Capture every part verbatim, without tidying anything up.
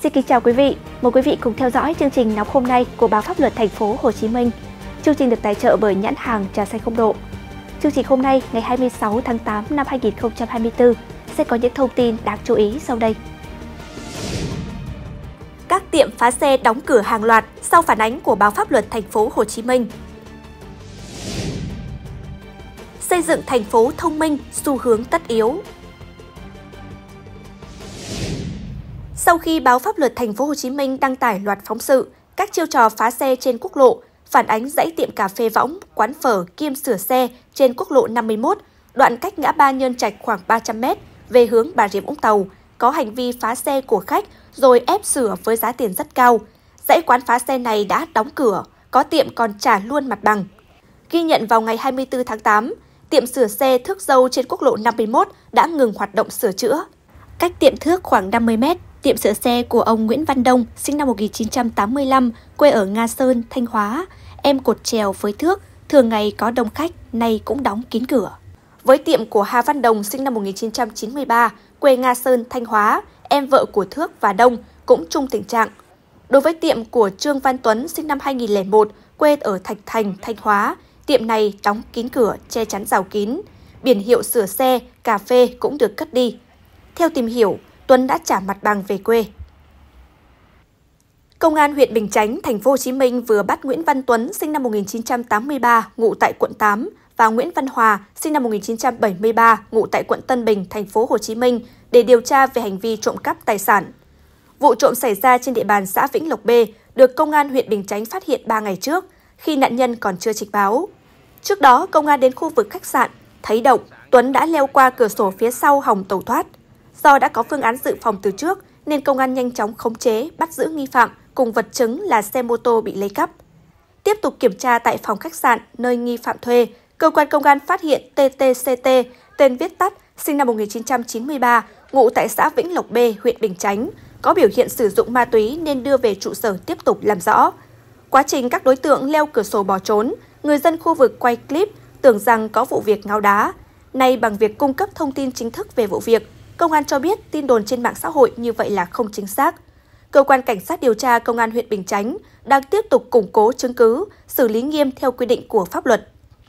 Xin kính chào quý vị, mời quý vị cùng theo dõi chương trình nóng hôm nay của báo Pháp luật Thành phố Hồ Chí Minh. Chương trình được tài trợ bởi nhãn hàng trà xanh không độ. Chương trình hôm nay ngày hai mươi sáu tháng tám năm hai nghìn không trăm hai mươi tư sẽ có những thông tin đáng chú ý sau đây. Các tiệm phá xe đóng cửa hàng loạt sau phản ánh của báo Pháp luật Thành phố Hồ Chí Minh. Xây dựng thành phố thông minh, xu hướng tất yếu. Sau khi báo Pháp luật Thành phố Hồ Chí Minh đăng tải loạt phóng sự các chiêu trò phá xe trên quốc lộ, phản ánh dãy tiệm cà phê võng, quán phở kiêm sửa xe trên quốc lộ năm mươi mốt, đoạn cách ngã ba Nhơn Trạch khoảng ba trăm mét về hướng Bà Rịa Vũng Tàu, có hành vi phá xe của khách rồi ép sửa với giá tiền rất cao. Dãy quán phá xe này đã đóng cửa, có tiệm còn trả luôn mặt bằng. Ghi nhận vào ngày hai mươi tư tháng tám, tiệm sửa xe Thước Dâu trên quốc lộ năm mươi mốt đã ngừng hoạt động sửa chữa. Cách tiệm thước khoảng năm mươi mét, tiệm sửa xe của ông Nguyễn Văn Đông, sinh năm một nghìn chín trăm tám mươi lăm, quê ở Nga Sơn, Thanh Hóa, em cột chèo với thước, thường ngày có đông khách, nay cũng đóng kín cửa. Với tiệm của Hà Văn Đồng, sinh năm một nghìn chín trăm chín mươi ba, quê Nga Sơn, Thanh Hóa, em vợ của Thước và Đông, cũng chung tình trạng. Đối với tiệm của Trương Văn Tuấn, sinh năm hai nghìn không trăm lẻ một, quê ở Thạch Thành, Thanh Hóa, tiệm này đóng kín cửa, che chắn rào kín. Biển hiệu sửa xe, cà phê cũng được cất đi. Theo tìm hiểu, Tuấn đã trả mặt bằng về quê. Công an huyện Bình Chánh, Thành phố Hồ Chí Minh vừa bắt Nguyễn Văn Tuấn, sinh năm một nghìn chín trăm tám mươi ba, ngụ tại quận tám, và Nguyễn Văn Hòa, sinh năm một nghìn chín trăm bảy mươi ba, ngụ tại quận Tân Bình, Thành phố Hồ Chí Minh để điều tra về hành vi trộm cắp tài sản. Vụ trộm xảy ra trên địa bàn xã Vĩnh Lộc B, được Công an huyện Bình Chánh phát hiện ba ngày trước, khi nạn nhân còn chưa trình báo. Trước đó, công an đến khu vực khách sạn, thấy động, Tuấn đã leo qua cửa sổ phía sau hòng tẩu thoát. Do đã có phương án dự phòng từ trước, nên công an nhanh chóng khống chế, bắt giữ nghi phạm cùng vật chứng là xe mô tô bị lấy cắp. Tiếp tục kiểm tra tại phòng khách sạn nơi nghi phạm thuê, cơ quan công an phát hiện tê tê xê tê, tên viết tắt, sinh năm một nghìn chín trăm chín mươi ba, ngụ tại xã Vĩnh Lộc B, huyện Bình Chánh, có biểu hiện sử dụng ma túy nên đưa về trụ sở tiếp tục làm rõ. Quá trình các đối tượng leo cửa sổ bỏ trốn, người dân khu vực quay clip tưởng rằng có vụ việc ngáo đá. Nay bằng việc cung cấp thông tin chính thức về vụ việc, công an cho biết tin đồn trên mạng xã hội như vậy là không chính xác. Cơ quan Cảnh sát điều tra Công an huyện Bình Chánh đang tiếp tục củng cố chứng cứ, xử lý nghiêm theo quy định của pháp luật.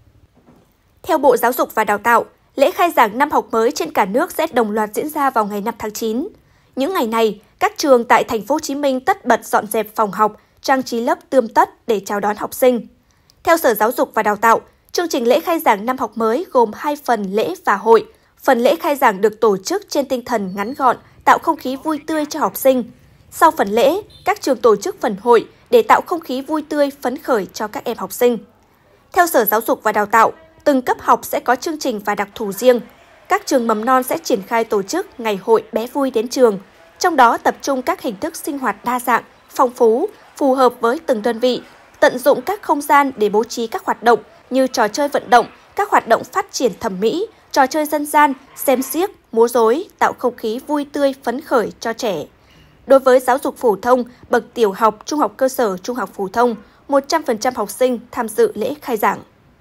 Theo Bộ Giáo dục và Đào tạo, lễ khai giảng năm học mới trên cả nước sẽ đồng loạt diễn ra vào ngày năm tháng chín. Những ngày này, các trường tại Thành phố Hồ Chí Minh tất bật dọn dẹp phòng học, trang trí lớp tươm tất để chào đón học sinh. Theo Sở Giáo dục và Đào tạo, chương trình lễ khai giảng năm học mới gồm hai phần lễ và hội. Phần lễ khai giảng được tổ chức trên tinh thần ngắn gọn, tạo không khí vui tươi cho học sinh. Sau phần lễ, các trường tổ chức phần hội để tạo không khí vui tươi, phấn khởi cho các em học sinh. Theo Sở Giáo dục và Đào tạo, từng cấp học sẽ có chương trình và đặc thù riêng. Các trường mầm non sẽ triển khai tổ chức ngày hội bé vui đến trường, trong đó tập trung các hình thức sinh hoạt đa dạng, phong phú, phù hợp với từng đơn vị, tận dụng các không gian để bố trí các hoạt động như trò chơi vận động, các hoạt động phát triển thẩm mỹ, trò chơi dân gian, xem xiếc, múa rối, tạo không khí vui tươi, phấn khởi cho trẻ. Đối với giáo dục phổ thông, bậc tiểu học, trung học cơ sở, trung học phổ thông, một trăm phần trăm học sinh tham dự lễ khai giảng.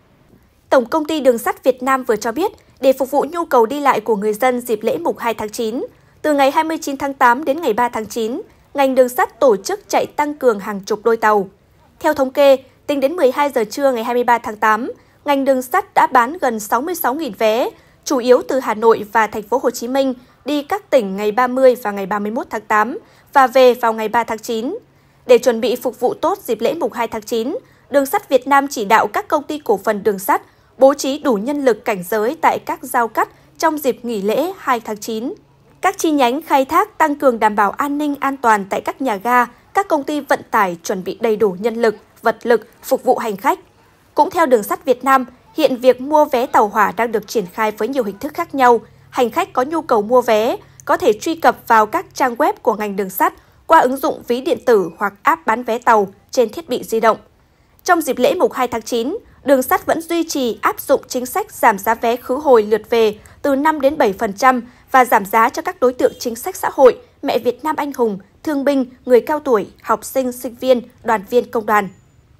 Tổng công ty Đường sắt Việt Nam vừa cho biết, để phục vụ nhu cầu đi lại của người dân dịp lễ mùng hai tháng chín, từ ngày hai mươi chín tháng tám đến ngày ba tháng chín, ngành đường sắt tổ chức chạy tăng cường hàng chục đôi tàu. Theo thống kê, tính đến mười hai giờ trưa ngày hai mươi ba tháng tám, ngành đường sắt đã bán gần sáu mươi sáu nghìn vé, chủ yếu từ Hà Nội và Thành phố Hồ Chí Minh đi các tỉnh ngày ba mươi và ngày ba mươi mốt tháng tám và về vào ngày ba tháng chín. Để chuẩn bị phục vụ tốt dịp lễ mùng hai tháng chín, Đường sắt Việt Nam chỉ đạo các công ty cổ phần đường sắt bố trí đủ nhân lực cảnh giới tại các giao cắt trong dịp nghỉ lễ hai tháng chín. Các chi nhánh khai thác tăng cường đảm bảo an ninh an toàn tại các nhà ga, các công ty vận tải chuẩn bị đầy đủ nhân lực, vật lực phục vụ hành khách. Cũng theo Đường sắt Việt Nam, hiện việc mua vé tàu hỏa đang được triển khai với nhiều hình thức khác nhau. Hành khách có nhu cầu mua vé có thể truy cập vào các trang web của ngành đường sắt qua ứng dụng ví điện tử hoặc app bán vé tàu trên thiết bị di động. Trong dịp lễ mùng hai tháng chín, Đường sắt vẫn duy trì áp dụng chính sách giảm giá vé khứ hồi lượt về từ năm đến bảy phần trăm và giảm giá cho các đối tượng chính sách xã hội, mẹ Việt Nam anh hùng, thương binh, người cao tuổi, học sinh, sinh viên, đoàn viên công đoàn.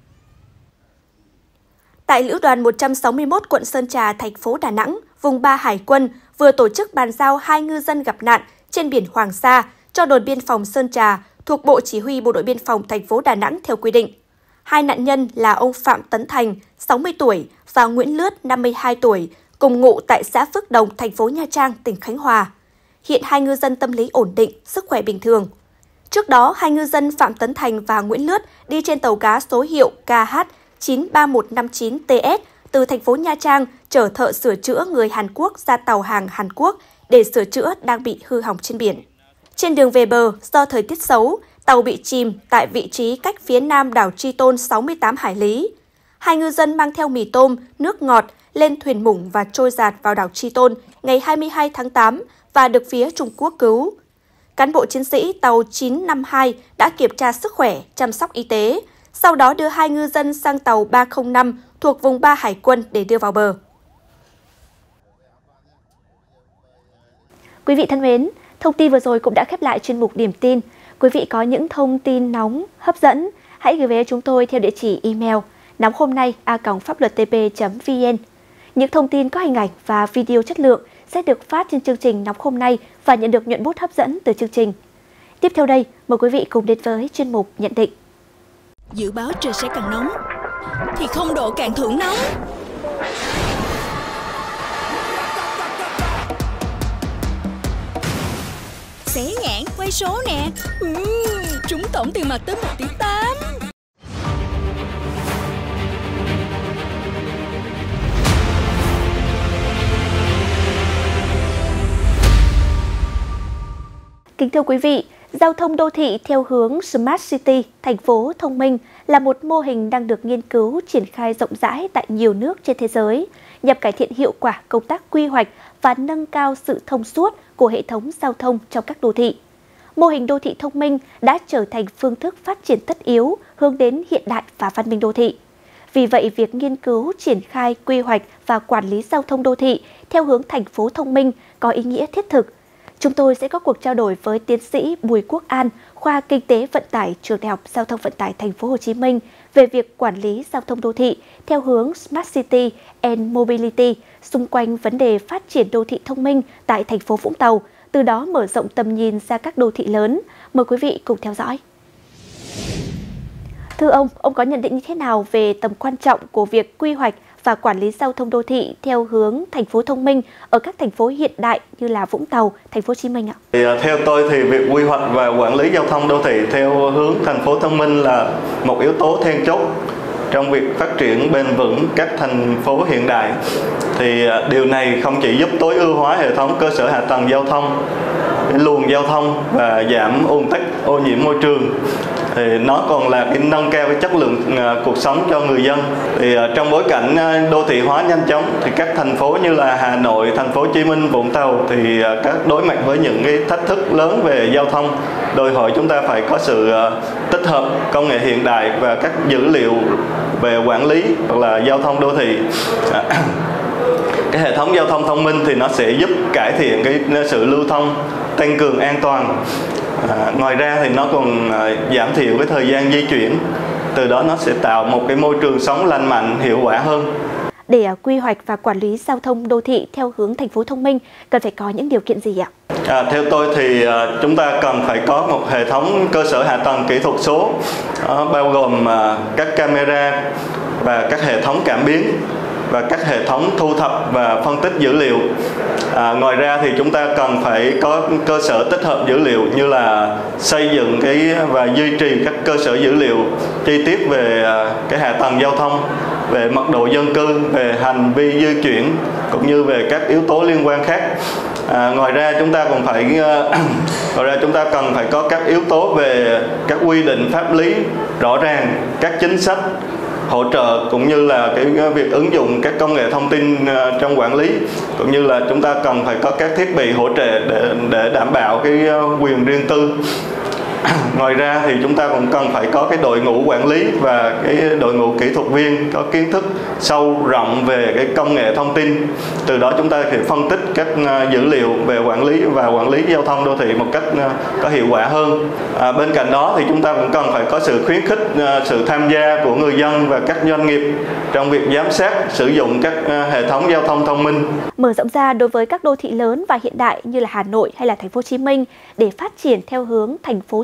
Tại Lữ đoàn một trăm sáu mươi mốt quận Sơn Trà, thành phố Đà Nẵng, vùng ba Hải quân vừa tổ chức bàn giao hai ngư dân gặp nạn trên biển Hoàng Sa cho đồn biên phòng Sơn Trà thuộc Bộ Chỉ huy Bộ đội Biên phòng thành phố Đà Nẵng theo quy định. Hai nạn nhân là ông Phạm Tấn Thành, sáu mươi tuổi và Nguyễn Lướt, năm mươi hai tuổi, cùng ngụ tại xã Phước Đồng, thành phố Nha Trang, tỉnh Khánh Hòa. Hiện hai ngư dân tâm lý ổn định, sức khỏe bình thường. Trước đó, hai ngư dân Phạm Tấn Thành và Nguyễn Lướt đi trên tàu cá số hiệu K H chín ba một năm chín T S từ thành phố Nha Trang chở thợ sửa chữa người Hàn Quốc ra tàu hàng Hàn Quốc để sửa chữa đang bị hư hỏng trên biển. Trên đường về bờ, do thời tiết xấu, tàu bị chìm tại vị trí cách phía nam đảo Tri Tôn sáu mươi tám hải lý. Hai ngư dân mang theo mì tôm, nước ngọt lên thuyền mủng và trôi dạt vào đảo Tri Tôn ngày hai mươi hai tháng tám và được phía Trung Quốc cứu. Cán bộ chiến sĩ tàu chín năm hai đã kiểm tra sức khỏe, chăm sóc y tế, sau đó đưa hai ngư dân sang tàu ba không năm thuộc vùng ba Hải quân để đưa vào bờ. Quý vị thân mến, thông tin vừa rồi cũng đã khép lại chuyên mục Điểm tin. Quý vị có những thông tin nóng, hấp dẫn, hãy gửi về chúng tôi theo địa chỉ email nóng hôm nay a còng pháp luật t p chấm v n. Những thông tin có hình ảnh và video chất lượng sẽ được phát trên chương trình Nóng hôm nay và nhận được nhuận bút hấp dẫn từ chương trình. Tiếp theo đây, mời quý vị cùng đến với chuyên mục nhận định. Dự báo trời sẽ càng nóng, thì không độ càng thưởng nóng. Xé nhãn, quay số nè. Uhm, trúng tổng tiền mặt tới một tỷ tám. Kính thưa quý vị, giao thông đô thị theo hướng Smart City, thành phố thông minh là một mô hình đang được nghiên cứu triển khai rộng rãi tại nhiều nước trên thế giới, nhằm cải thiện hiệu quả công tác quy hoạch và nâng cao sự thông suốt của hệ thống giao thông trong các đô thị. Mô hình đô thị thông minh đã trở thành phương thức phát triển tất yếu hướng đến hiện đại và văn minh đô thị. Vì vậy, việc nghiên cứu, triển khai, quy hoạch và quản lý giao thông đô thị theo hướng thành phố thông minh có ý nghĩa thiết thực. Chúng tôi sẽ có cuộc trao đổi với tiến sĩ Bùi Quốc An, khoa Kinh tế Vận tải, Trường Đại học Giao thông Vận tải Thành phố Hồ Chí Minh về việc quản lý giao thông đô thị theo hướng Smart City and Mobility xung quanh vấn đề phát triển đô thị thông minh tại thành phố Vũng Tàu, từ đó mở rộng tầm nhìn ra các đô thị lớn. Mời quý vị cùng theo dõi. Thưa ông, ông có nhận định như thế nào về tầm quan trọng của việc quy hoạch và quản lý giao thông đô thị theo hướng thành phố thông minh ở các thành phố hiện đại như là Vũng Tàu, Thành phố Hồ Chí Minh ạ? Thì, theo tôi thì việc quy hoạch và quản lý giao thông đô thị theo hướng thành phố thông minh là một yếu tố then chốt trong việc phát triển bền vững các thành phố hiện đại. Thì điều này không chỉ giúp tối ưu hóa hệ thống cơ sở hạ tầng giao thông, luồng giao thông và giảm ùn tắc, ô nhiễm môi trường, thì nó còn là cái nâng cao cái chất lượng uh, cuộc sống cho người dân. Thì uh, trong bối cảnh uh, đô thị hóa nhanh chóng thì các thành phố như là Hà Nội, Thành phố Hồ Chí Minh, Vũng Tàu thì uh, các đối mặt với những cái thách thức lớn về giao thông, đòi hỏi chúng ta phải có sự uh, tích hợp công nghệ hiện đại và các dữ liệu về quản lý hoặc là giao thông đô thị. Uh, cái hệ thống giao thông thông minh thì nó sẽ giúp cải thiện cái sự lưu thông, tăng cường an toàn. À, ngoài ra thì nó còn à, giảm thiểu cái thời gian di chuyển, từ đó nó sẽ tạo một cái môi trường sống lành mạnh, hiệu quả hơn. Để uh, quy hoạch và quản lý giao thông đô thị theo hướng thành phố thông minh cần phải có những điều kiện gì ạ? À, theo tôi thì à, chúng ta cần phải có một hệ thống cơ sở hạ tầng kỹ thuật số, à, bao gồm à, các camera và các hệ thống cảm biến và các hệ thống thu thập và phân tích dữ liệu. À, ngoài ra thì chúng ta cần phải có cơ sở tích hợp dữ liệu như là xây dựng cái và duy trì các cơ sở dữ liệu chi tiết về à, cái hạ tầng giao thông, về mật độ dân cư, về hành vi di chuyển cũng như về các yếu tố liên quan khác. À, ngoài ra chúng ta còn phải uh, ngoài ra chúng ta cần phải có các yếu tố về các quy định pháp lý rõ ràng, các chính sách hỗ trợ cũng như là cái việc ứng dụng các công nghệ thông tin trong quản lý, cũng như là chúng ta cần phải có các thiết bị hỗ trợ để để đảm bảo cái quyền riêng tư. Ngoài ra thì chúng ta cũng cần phải có cái đội ngũ quản lý và cái đội ngũ kỹ thuật viên có kiến thức sâu rộng về cái công nghệ thông tin. Từ đó chúng ta sẽ phân tích các dữ liệu về quản lý và quản lý giao thông đô thị một cách có hiệu quả hơn. À, bên cạnh đó thì chúng ta cũng cần phải có sự khuyến khích sự tham gia của người dân và các doanh nghiệp trong việc giám sát sử dụng các hệ thống giao thông thông minh. Mở rộng ra đối với các đô thị lớn và hiện đại như là Hà Nội hay là Thành phố Hồ Chí Minh để phát triển theo hướng thành phố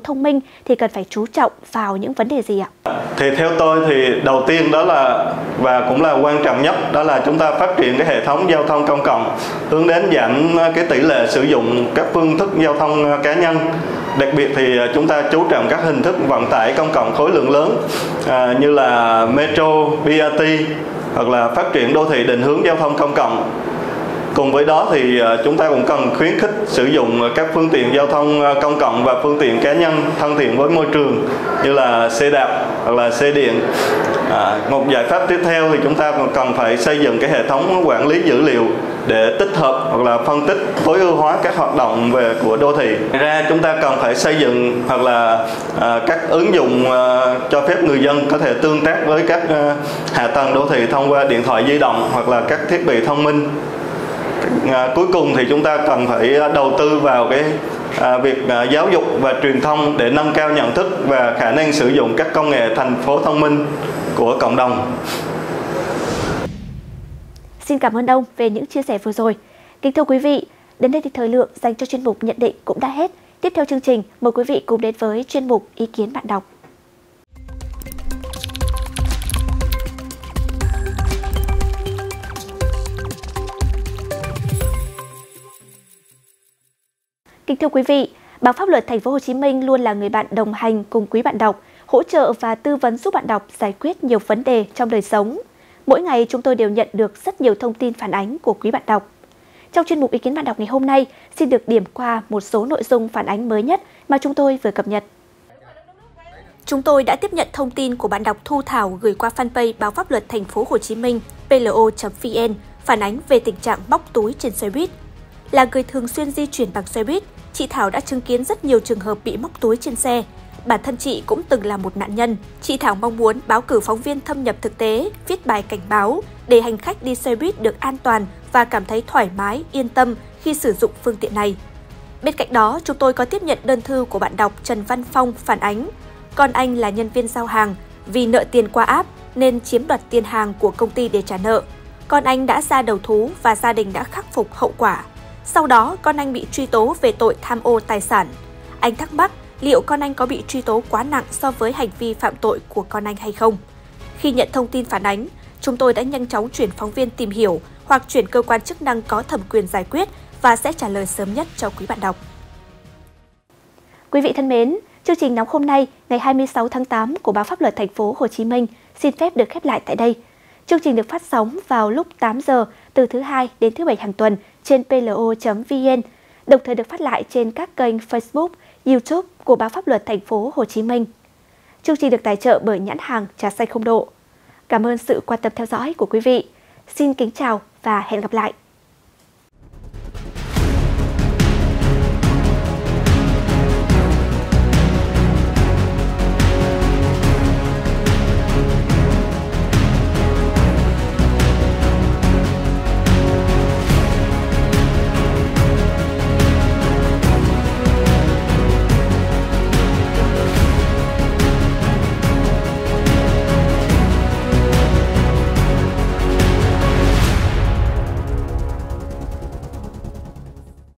thông minh thì cần phải chú trọng vào những vấn đề gì ạ? Thì theo tôi thì đầu tiên đó là, và cũng là quan trọng nhất, đó là chúng ta phát triển cái hệ thống giao thông công cộng, hướng đến giảm cái tỷ lệ sử dụng các phương thức giao thông cá nhân. Đặc biệt thì chúng ta chú trọng các hình thức vận tải công cộng khối lượng lớn à, như là metro, bê rờ tê, hoặc là phát triển đô thị định hướng giao thông công cộng. Cùng với đó thì chúng ta cũng cần khuyến khích sử dụng các phương tiện giao thông công cộng và phương tiện cá nhân thân thiện với môi trường như là xe đạp hoặc là xe điện. À, một giải pháp tiếp theo thì chúng ta còn cần phải xây dựng cái hệ thống quản lý dữ liệu để tích hợp hoặc là phân tích tối ưu hóa các hoạt động về của đô thị. Ngoài ra chúng ta cần phải xây dựng hoặc là à, các ứng dụng à, cho phép người dân có thể tương tác với các à, hạ tầng đô thị thông qua điện thoại di động hoặc là các thiết bị thông minh. À, cuối cùng thì chúng ta cần phải đầu tư vào cái à, việc à, giáo dục và truyền thông để nâng cao nhận thức và khả năng sử dụng các công nghệ thành phố thông minh của cộng đồng. Xin cảm ơn ông về những chia sẻ vừa rồi. Kính thưa quý vị, đến đây thì thời lượng dành cho chuyên mục nhận định cũng đã hết. Tiếp theo chương trình, mời quý vị cùng đến với chuyên mục ý kiến bạn đọc. Kính thưa quý vị, báo Pháp luật Thành phố Hồ Chí Minh luôn là người bạn đồng hành cùng quý bạn đọc, hỗ trợ và tư vấn giúp bạn đọc giải quyết nhiều vấn đề trong đời sống. Mỗi ngày chúng tôi đều nhận được rất nhiều thông tin phản ánh của quý bạn đọc. Trong chuyên mục ý kiến bạn đọc ngày hôm nay, xin được điểm qua một số nội dung phản ánh mới nhất mà chúng tôi vừa cập nhật. Chúng tôi đã tiếp nhận thông tin của bạn đọc Thu Thảo gửi qua fanpage báo Pháp luật Thành phố Hồ Chí Minh P L O chấm V N phản ánh về tình trạng móc túi trên xe buýt. Là người thường xuyên di chuyển bằng xe buýt, chị Thảo đã chứng kiến rất nhiều trường hợp bị móc túi trên xe. Bản thân chị cũng từng là một nạn nhân. Chị Thảo mong muốn báo cử phóng viên thâm nhập thực tế, viết bài cảnh báo để hành khách đi xe buýt được an toàn và cảm thấy thoải mái, yên tâm khi sử dụng phương tiện này. Bên cạnh đó, chúng tôi có tiếp nhận đơn thư của bạn đọc Trần Văn Phong phản ánh. Con anh là nhân viên giao hàng, vì nợ tiền qua app nên chiếm đoạt tiền hàng của công ty để trả nợ. Con anh đã ra đầu thú và gia đình đã khắc phục hậu quả. Sau đó, con anh bị truy tố về tội tham ô tài sản. Anh thắc mắc liệu con anh có bị truy tố quá nặng so với hành vi phạm tội của con anh hay không. Khi nhận thông tin phản ánh, chúng tôi đã nhanh chóng chuyển phóng viên tìm hiểu hoặc chuyển cơ quan chức năng có thẩm quyền giải quyết và sẽ trả lời sớm nhất cho quý bạn đọc. Quý vị thân mến, chương trình nóng hôm nay, ngày hai mươi sáu tháng tám của báo Pháp luật Thành phố Hồ Chí Minh xin phép được khép lại tại đây. Chương trình được phát sóng vào lúc tám giờ từ thứ hai đến thứ bảy hàng tuần trên P L O chấm V N, đồng thời được phát lại trên các kênh Facebook, YouTube của báo Pháp luật Thành phố Hồ Chí Minh. Chương trình được tài trợ bởi nhãn hàng trà xanh không độ. Cảm ơn sự quan tâm theo dõi của quý vị. Xin kính chào và hẹn gặp lại.